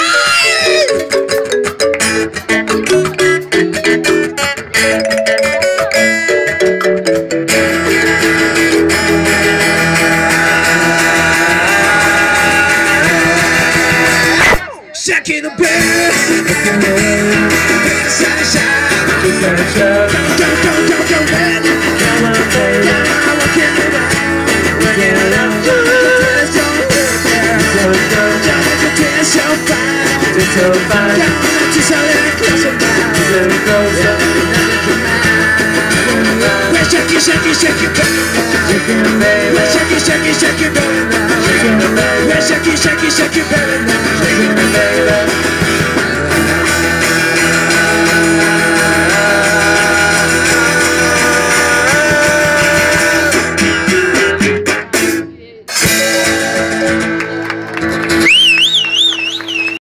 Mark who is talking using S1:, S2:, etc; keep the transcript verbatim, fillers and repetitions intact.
S1: Shaking the bed, sunshine. Go, go, go, go, go, man. Come on, baby. I'm working it out, working it out. It's so good, so good. It's so fine, it's so fine. Just a little closer now, a little closer. Well, shake it, shake it, shake it, baby. Well, shake it, shake it, shake it, baby. Well, shake it, shake it, shake it, baby.